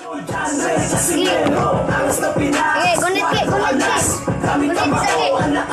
Sige, gunit ke. Gunit sakit.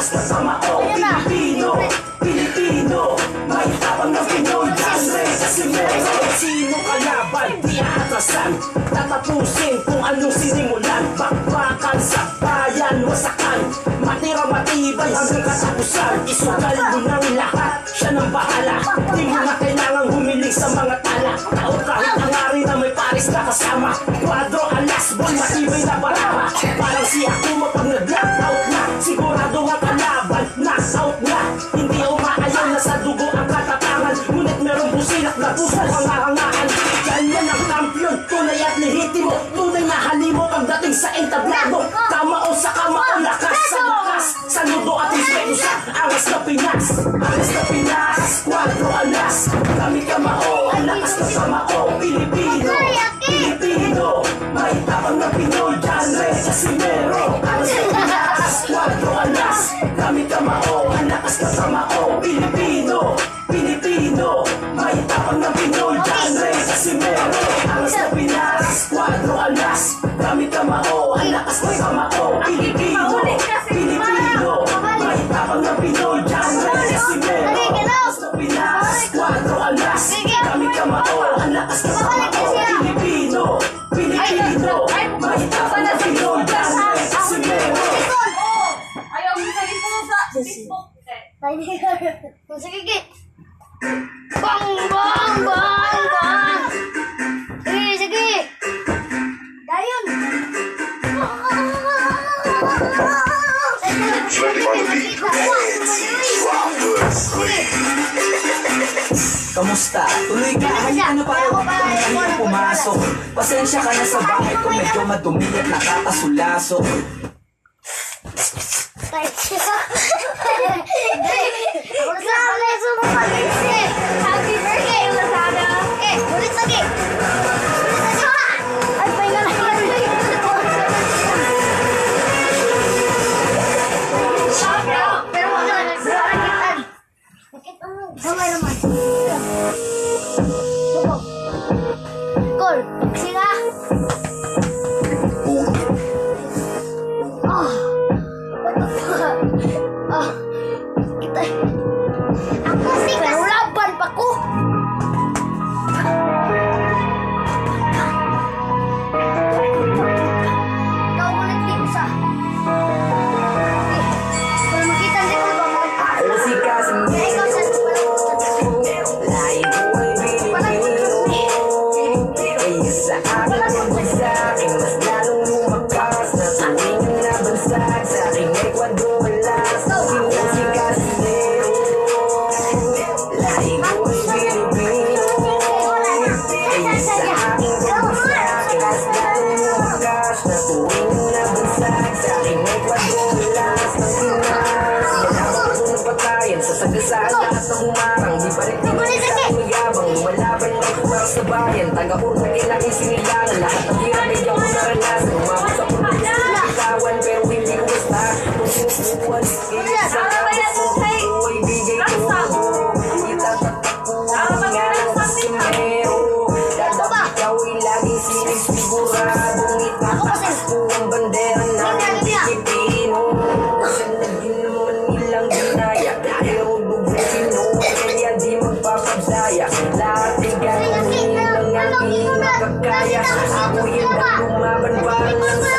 Pilipino, may tapang na Pinoy. Genre kasi meron sino kalaban, di atrasan. Tatapusin kung anong sinimulan. Bakbakan sa bayan, wasakan. Matira matibay hanggang katapusan. Isugal mo ng lahat, siya nang bahala. Di mo na kailangang humiling sa mga tala. Tao kahit angari na may paris na kasama. Kwadro, alas, boy, matibay na baraha. Parang si Akuma pag nag-lock out na. Sigurado nga kalaban, knock out na. Hindi umaayaw na sa dugo ang katatangan. Ngunit merong busilak na puso ang hahangaan. Ganyan ang kampiyon, tunay at lehitimo. Tunay na halimo pagdating sa entablado. Kamao sa kamao, lakas sa lakas. Saludo at respeto sa angas na Pinas. Angas na Pinas, kwadro alas. Kami kamao, ang lakas na kamao. Pilipino, Pilipino, may tapang na Pinoy. Genre kasi meron. Angas na Pinas, kwadro alas. Kami kamao, ang lakas na kamao. Pilipino, Pilipino, may tapang na Pinoy. Genre kasi meron. Angas na Pinas, kwadro alas. Kami kamao, ang lakas na kamao. Pilipino, Pilipino, may tapang na Pinoy. Genre kasi meron. Angas na Pinas, kwadro alas. Kami kamao, ang lakas na kamao. Pilipino, Pilipino, may tapang na Pinoy. Genre kasi meron. Ayaw mo sa Facebook. Sige, sige. Bang, bang, bang, bang. Sige, sige. Dayon. Kamusta? Tuloy ka, halika na para huwag kang kanina pumasok. Pasensya ka na sa bahay kung medyo madumi at nakakasulasok. Happy birthday, Lazada! Eh, ulit lagi! Ay, pahinga na! Pero wag na, nagsasakitan. Gamay naman. Call, sila! What the fuck? Kita. Ako sih pero laban pa ko. Ikaw ulit dito sa. Para makita nila ba mo? Ako si Kasim. Ikaw sa Layo ko'y Pilipino. Sa akin sa akin, mas lalong lumakas. Na tuwing nabansag sa aking Ecuador. Sagasaan lahat ng humarang. Di balik di mayabang. Lumalaban ng kuwang sa bayan. Taga-urna kailangan sinilangan. Lahat ng hirap ay ako naranasan. Umabot sa puno gusto ng bitawan. Pero hindi ko basta. Kung sinusuwan sa buhay bigay ko. Itatatak ko ang nga ng pasimero. Dadap ikaw ay laging sinig siguradong itatakas ko ang bandera ng Pilipino. Kasi naging naman nilang ginaya. Kaya di magpapadaya. Lahat ay gagawin lang ang hindi makakaya. Ako yun ang lumaban para lang sa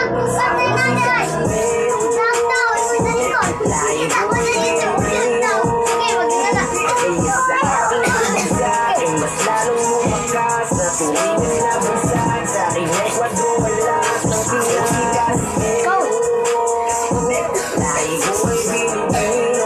mas lalong lumakas na tuwing nabansag sa aking Ecuador. Walas ng Pilipinas. Lahi ko ay Pilipino.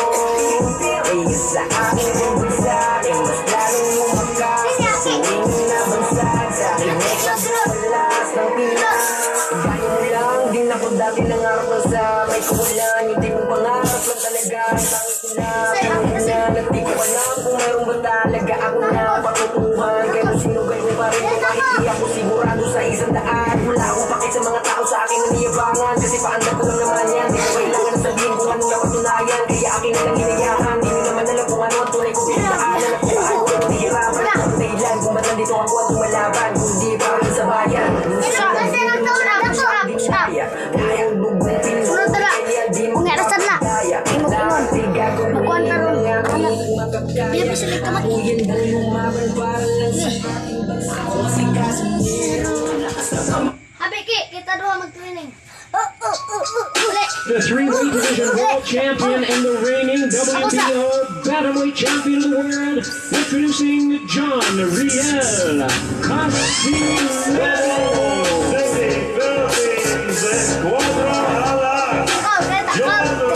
Sa aking bansa ay mas lalong lumakas na tuwing nabansag sa aking Ecuador. Walas ng Pinas. Gaya mo lang din ako dati nangarap lang sa may kawalan. Yung di mo pangarap lang talaga ang tangit ko na. Pero na at di ko alam kung mayroon ba talaga ako na patutuhan. Kaya kung sinugal ko pa rin kung kahit di ako sigurado sa isang daan. Wala akong pakit sa mga tao sa akin na niyabangan. Kasi paandar ko lang naman yan. Di ko kailangan na sabihin kung anong napatunayan. Kaya aking nalang hinayahan. Di nyo naman alam kung ano ang tunay kong pinagdaanan. At kung paano ko nahihirapan. Ang dahilan kung ba't nandito ako at lumalaban. Kung di pa rin sa bayan. Dia bisa lihat teman. Abi, Ki, kita dua mag-training. The three-weight division world champion and the reigning WBO bantamweight champion of the world, introducing John Riel Casimero. Oh, kereta.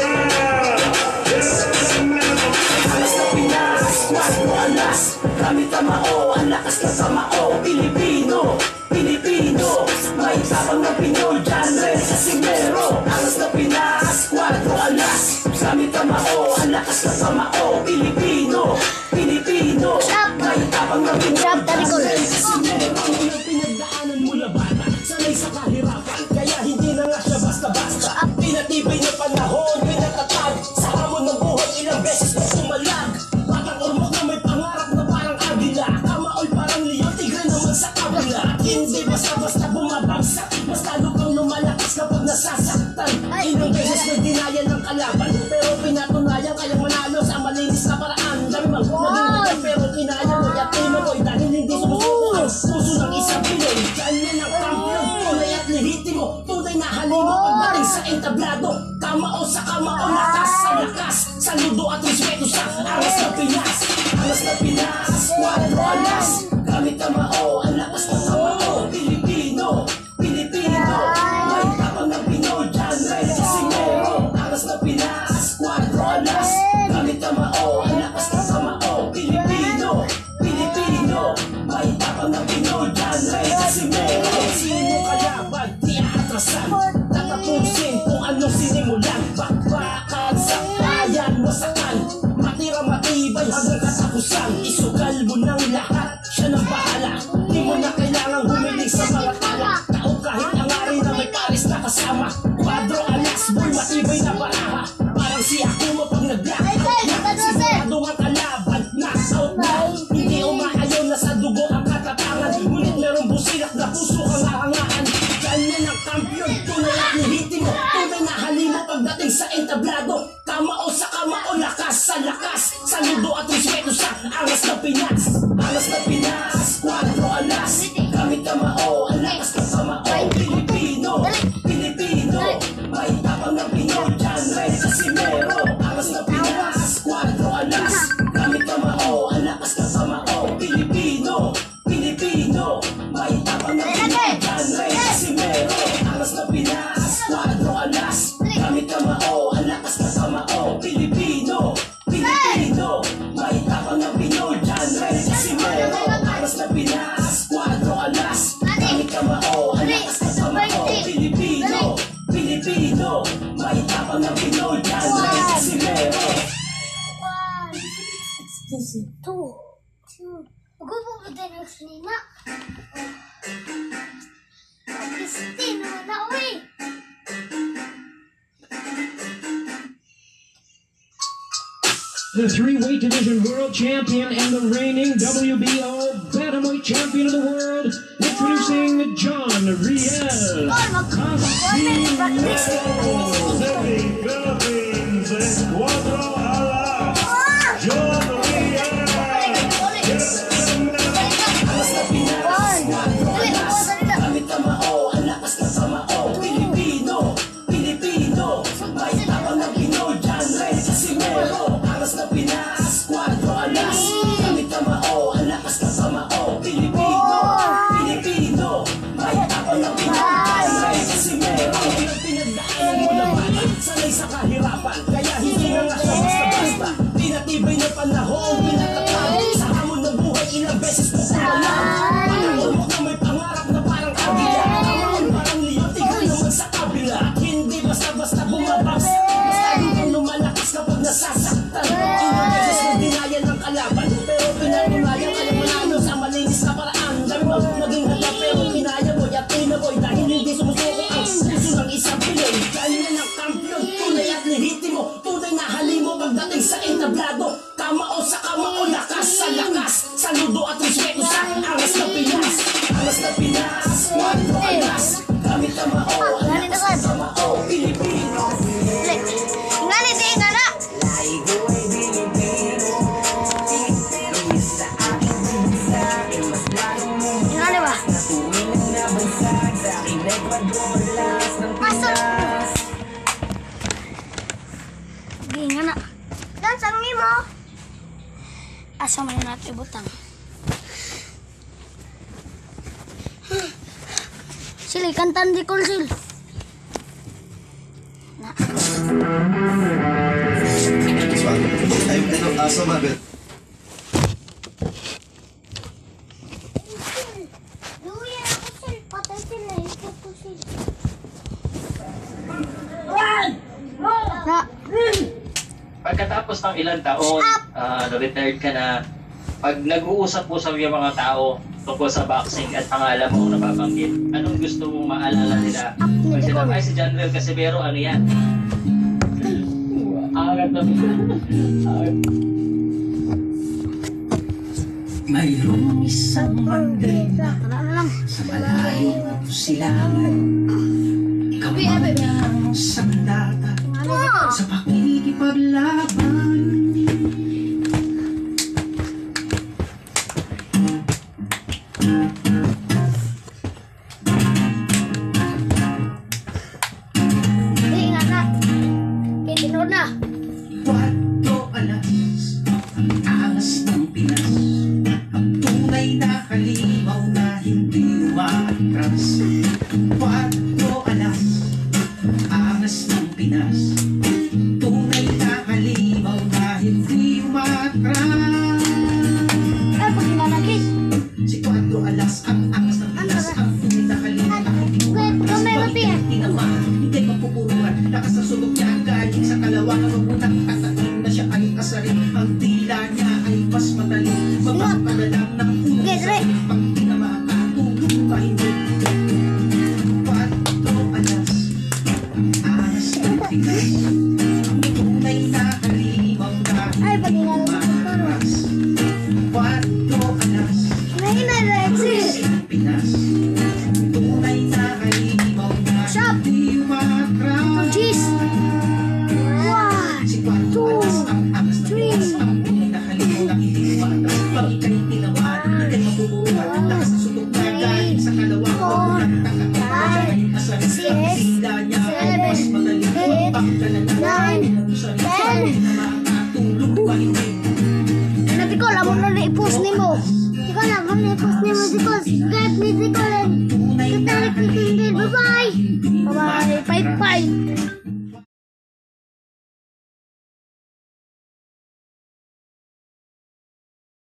Kami tamao, ang lakas na tamao, Pilipino, Pilipino, may tapang na Pinoy, John Riel Casimero, angas na Pinas, Cuatro alas, kami tamao, ang lakas na tamao, Pilipino, Pilipino, may tapang na Pinoy, John Riel Casimero. Ang pinagdaanan mo na bata, sanay sa kahirapan, kaya hindi na nga siya basta-basta, pinatibay na panahon, pinatatag, sa hamon ng buhay, ilang beses na sumalag, batang ormok na may pangarap na parang agila, kamaoy parang leon, tigre naman sa kabila, hindi basta-basta bumabagsak, mas lalo kang lumalakas kapag nasasaktan, ilang beses na dinaya ng kalaban, pero pinatunayan kayang manalo sa malinis na paraan, dami mang naging pero kinaya mo, yakin mo boy, dahil hindi sumusuko ang puso ng isang Pinoy, ganyan ang kampiyon, tunay at lehitimo, tunay na halimo, pagdating sa entablado, kamao sa kamao, lakas sa lakas, saludo at respeto sa angas na Pinas, angas na Pinas, Cuatro alas, kami tamao, ang lakas na tamao, Pilipino, Pilipino, may tapang ng Pinoy, John Riel Casimero, angas na Pinas, Cuatro alas, kami tamao, ang lakas na tamao, Pilipino, Pilipino, may tapang ng Pinoy, John Riel Casimero. Sino kalaban, di atrasan, tatapusin kung anong sinimulan, bakbakan, saktayan, wasakan, matira matibay hanggang katapusan, isugal mo ng lahat, siya nang bahala, di mo na kailangang humiling sa mga tala, tao kahit angarin na may pares na kasama, Cuatro alas, boy, matibay na baraha, parang si Akuma pag nag-black out, sigurado ang kalaban, knock-out na, hindi umaayaw na sa dugo ang katatangan, ngunit merong busilak na puso kang hahangaan, ganyan ang kampiyon, tunay at lehitimo, tunay na halimo pagdating sa entablado, kamao sa kamao, lakas sa lakas, saludo at respeto sa angas na Pinas, angas na Pinas, Cuatro alas, kami tamao, ang lakas na tamao, Pilipino, Pilipino, may tapang ng Pinoy, John Riel Casimero, angas na Pinas, Cuatro alas, kami tamao, ang lakas na tamao, Pilipino, Pilipino, may tapang ng Pinoy, John Riel Casimero, angas na Pinas, Cuatro alas, kami tamao, ang lakas na tamao, Pilipino, Pilipino, may tapang ng Pinoy, John Riel Casimero, angas na Pinas, Cuatro alas, kami tamao, ang lakas na tamao, Pilipino, Pilipino, may tapang ng Pinoy, John Riel Casimero. 1, 2, 2. Huwag po ba din ang sinina? Christine, wala, uy! The three-weight division world champion and the reigning WBO bantamweight champion of the world, introducing John Riel Kami tamao, ang lakas na tamao, Pilipino, Pilipino, may tapang ng Pinoy, John Riel Casimero, angas na Pinas, Cuatro alas, kami tamao, ang lakas na tamao, Pilipino, Pilipino, may tapang ng Pinoy, John Riel Casimero. Ang pinagdaanan mo na bata, sanay sa kahirapan, kaya hindi na nga siya basta-basta, pinatibay na panahon, pinatatag, sa hamon ng buhay, ilang beses na sumalag, parang ormok na may pangarap na parang agila, kamaon parang leon, tigre naman sa kabila, hindi basta-basta bumabagsak, mas lalo kang lumalakas kapag nasasaktan, ilang beses na dinaya ng kalaban, pero pinatunayan kayang manalo sa malinis na paraan, dami mo naging handa pero kinaya mo, yakin na boy, dahil hindi sumusuko ang puso ng isang Pinoy, ganyan ang kampiyon, tunay at lehitimo, tunay na halimo pagdating sa entablado, kamao sa kamao, lakas sa lakas, saludo at respeto sa angas Asa man natin ibutang. Sila, kantan di kol sil. Na. Ay, ito, aso mabel. Luya ako sil, patay sila. Ito ko sil. Na. Pagkatapos ng ilang taon, retired ka na, pag nag-uusap-usap yung mga tao tungkol sa boxing at pangalan mo nababanggit, anong gusto mong maalala nila? Pag sinabi, ay si John Will Casimero, ano yan? Angat na. Mayroong isang bandera Tara na lang. sa malayong silangan. Ikaw ang sandata sa pakikipaglaban. Hindi nga na. Kintinod na. 4 alas, ang angas ng Pinas, ang tunay na halimaw na hindi umaatras. 4 alas, angas ng Pinas, tunay na halimaw na hindi umaatras. Ay, pag hinanagis. Si 4 alas, ang angas ng Pinas, ang tunay na halimaw na hindi umaatras. Balikan tinamaan, hindi mapupuruan, lakas ng sunog niya ang galing sa kalawakan ng unang tatakin na siya ay asarin. Ang tila niya ay mas matalim, mabaka na lang ng unang Okay, Dre. sarin. Pag tinamaan ka, tulog pa hindi. 4 alas, angas ng Pinas, ang tunay na halimaw na Ay, pag hindi hinanagis. umaatras. 4 alas, May hinanagis. ng Pinas, tunay na halimaw na Shop. hindi umaatras. Cheese. 1, Si 4 alas, ang angas ng Pinas, ang tunay na halimaw na hindi umaatras. Pag ika'y tinamaan, ika'y mabubuhan, lakas ng sunog na galing sa kalawakan, unang tatakin na siya ay asarin. Ang tila niya ay mas magaling, pagka na lang ang asarin. Pag tinamaan ka, tulog pa hindi. Nabi ko, lamang na na-i-post ni mo. Di ko alam, na i-post ni mo. Di ko, subscribe ni Di ko lang. Tunay na Katarik ni Tingin. Bye-bye.